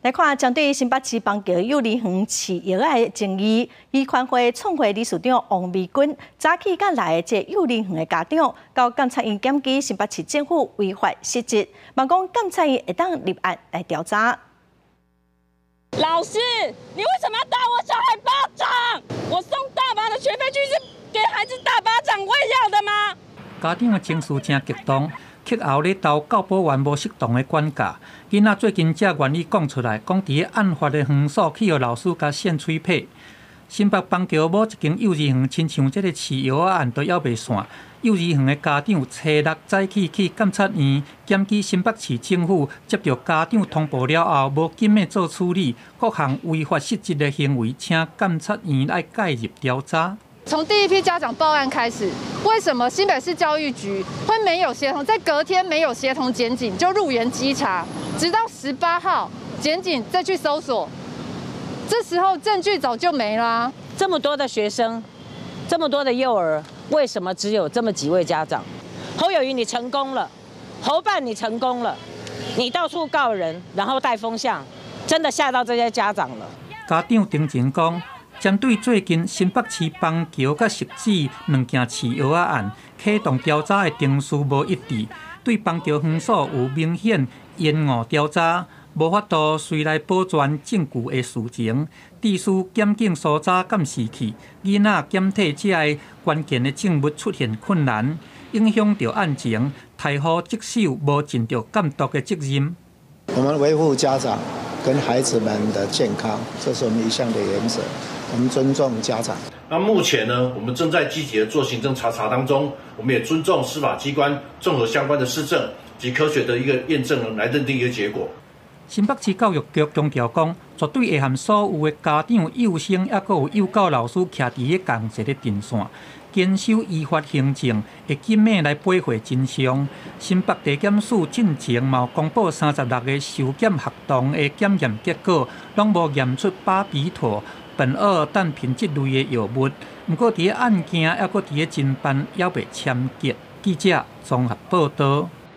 来看，针对新北市邦桥幼儿园饲药仔的争议，医权会创会理事长王美君早起甲来这幼儿园的家长，到监察院检举新北市政府违法失职，望讲监察院会当立案来调查。 老师，你为什么要打我小孩巴掌？我送大把的学费去是给孩子打巴掌喂药的吗？ 家长的情绪真激动。 课后咧斗教保员无适当的管教，囡仔最近才愿意讲出来，讲伫咧案发的园所去互老师甲扇嘴皮。新北邦桥某一间幼儿园，亲像这个饲药仔案都还袂散，幼儿园的家长初六早起去监察院检举新北市政府，接到家长通报了后，无紧的做处理，各项违法失职的行为，请监察院来介入调查。 从第一批家长报案开始，为什么新北市教育局会没有协同，在隔天没有协同检警就入园稽查，直到18号检警再去搜索，这时候证据早就没啦。 这么多的学生，这么多的幼儿，为什么只有这么几位家长？侯友宜你成功了，侯办你成功了，你到处告人，然后带风向，真的吓到这些家长了。 家长丁前讲。 针对最近新北市邦桥甲汐止两件饲药仔案，启动调查的定序无一致，对邦桥园所有明显延误调查，无法度随来保全证据的事情，致使检警搜查监视器、囡仔检体这类关键的证物出现困难，影响到案情，太好职守无尽到监督的责任。 我们维护家长跟孩子们的健康，这是我们一项的原则。 我们尊重家长。 那目前呢，我们正在积极的做行政查当中，我们也尊重司法机关综合相关的施政及科学的一个验证来认定一个结果。 新北市教育局强调讲，绝对会和所有的家长、幼生，也有幼教老师徛伫咧同一个阵线，坚守依法行政，会紧密来培会真相。新北地检署进前嘛公布36个受检学童的检验结果，拢无验出巴比妥。 苯二氮平这类的药物，不过伫案件还佫伫咧侦办，还未签结。记者综合报道。